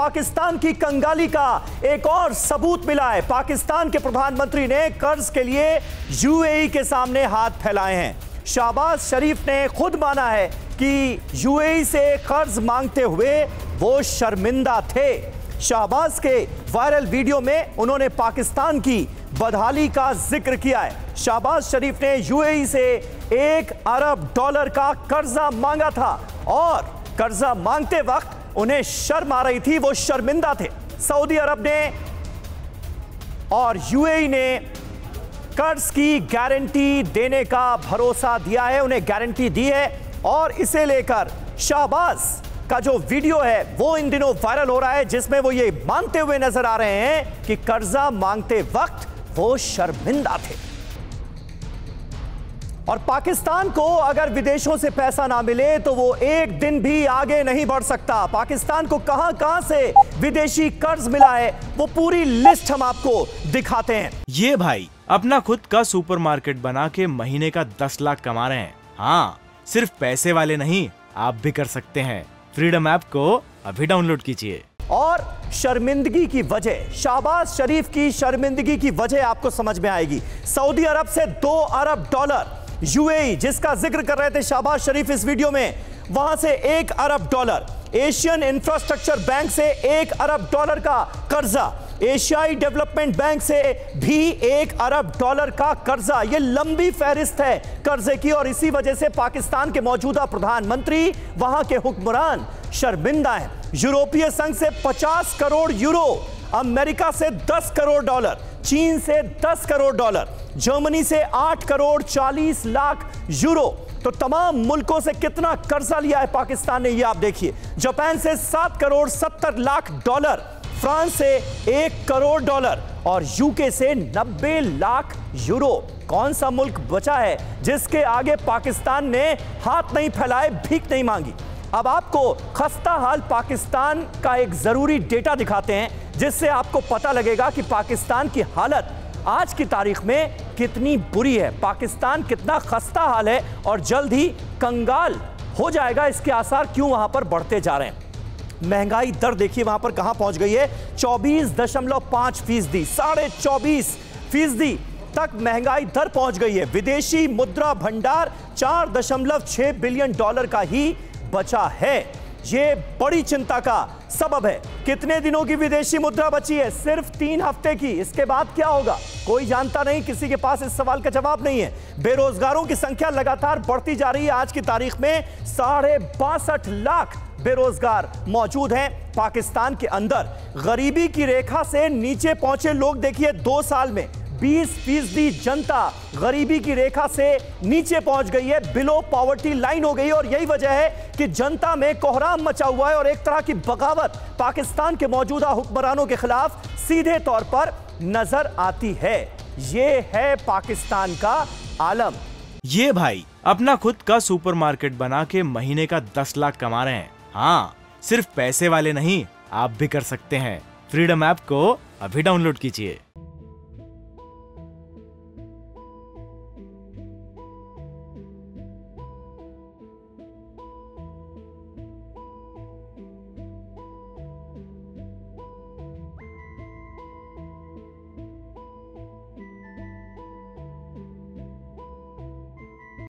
पाकिस्तान की कंगाली का एक और सबूत मिला है। पाकिस्तान के प्रधानमंत्री ने कर्ज के लिए यूएई के सामने हाथ फैलाए हैं। शहबाज शरीफ ने खुद माना है कि यूएई से कर्ज मांगते हुए वो शर्मिंदा थे। शहबाज के वायरल वीडियो में उन्होंने पाकिस्तान की बदहाली का जिक्र किया है। शहबाज शरीफ ने यूएई से $1 अरब का कर्जा मांगा था और कर्जा मांगते वक्त उन्हें शर्म आ रही थी, वो शर्मिंदा थे। सऊदी अरब ने और यूएई ने कर्ज की गारंटी देने का भरोसा दिया है, उन्हें गारंटी दी है और इसे लेकर शहबाज का जो वीडियो है वो इन दिनों वायरल हो रहा है, जिसमें वो ये मानते हुए नजर आ रहे हैं कि कर्जा मांगते वक्त वो शर्मिंदा थे। और पाकिस्तान को अगर विदेशों से पैसा ना मिले तो वो एक दिन भी आगे नहीं बढ़ सकता। पाकिस्तान को कहां से विदेशी कर्ज मिला है वो पूरी लिस्ट हम आपको दिखाते हैं। ये भाई अपना खुद का सुपरमार्केट बना के महीने का 10 लाख कमा रहे हैं। हाँ, सिर्फ पैसे वाले नहीं, आप भी कर सकते हैं। फ्रीडम ऐप को अभी डाउनलोड कीजिए। और शर्मिंदगी की वजह, शहबाज शरीफ की शर्मिंदगी की वजह आपको समझ में आएगी। सऊदी अरब से $2 अरब, यूएई जिसका जिक्र कर रहे थे शहबाज शरीफ इस वीडियो में, वहां से $1 अरब, एशियन इंफ्रास्ट्रक्चर बैंक से $1 अरब का कर्जा, एशियाई डेवलपमेंट बैंक से भी $1 अरब का कर्जा। यह लंबी फहरिस्त है कर्जे की और इसी वजह से पाकिस्तान के मौजूदा प्रधानमंत्री, वहां के हुक्मरान शर्मिंदा हैं। यूरोपीय संघ से 50 करोड़ यूरो, अमेरिका से $10 करोड़, चीन से $10 करोड़, जर्मनी से 8 करोड़ 40 लाख यूरो। तो तमाम मुल्कों से कितना कर्जा लिया है पाकिस्तान ने, ये आप देखिए। जापान से $7 करोड़ 70 लाख, फ्रांस से $1 करोड़ और यूके से 90 लाख यूरो। कौन सा मुल्क बचा है जिसके आगे पाकिस्तान ने हाथ नहीं फैलाए, भीख नहीं मांगी। अब आपको खस्ता हाल पाकिस्तान का एक जरूरी डेटा दिखाते हैं, जिससे आपको पता लगेगा कि पाकिस्तान की हालत आज की तारीख में कितनी बुरी है, पाकिस्तान कितना खस्ता हाल है और जल्द ही कंगाल हो जाएगा। इसके आसार क्यों वहां पर बढ़ते जा रहे हैं। महंगाई दर देखिए वहां पर कहां पहुंच गई है, 24.5%, 24.5% तक महंगाई दर पहुंच गई है। विदेशी मुद्रा भंडार $4.6 बिलियन का ही बचा है। ये बड़ी चिंता का सबब है। कितने दिनों की विदेशी मुद्रा बची है? सिर्फ 3 हफ्ते की। इसके बाद क्या होगा कोई जानता नहीं, किसी के पास इस सवाल का जवाब नहीं है। बेरोजगारों की संख्या लगातार बढ़ती जा रही है। आज की तारीख में 62.5 लाख बेरोजगार मौजूद हैं पाकिस्तान के अंदर। गरीबी की रेखा से नीचे पहुंचे लोग देखिए, 2 साल में 20% जनता गरीबी की रेखा से नीचे पहुंच गई है, बिलो पॉवर्टी लाइन हो गई। और यही वजह है कि जनता में कोहराम मचा हुआ है और एक तरह की बगावत पाकिस्तान के मौजूदा हुक्मरानों के खिलाफ सीधे तौर पर नजर आती है। यह है पाकिस्तान का आलम। ये भाई अपना खुद का सुपरमार्केट बना के महीने का 10 लाख कमा रहे हैं। हाँ, सिर्फ पैसे वाले नहीं, आप भी कर सकते हैं। फ्रीडम ऐप को अभी डाउनलोड कीजिए।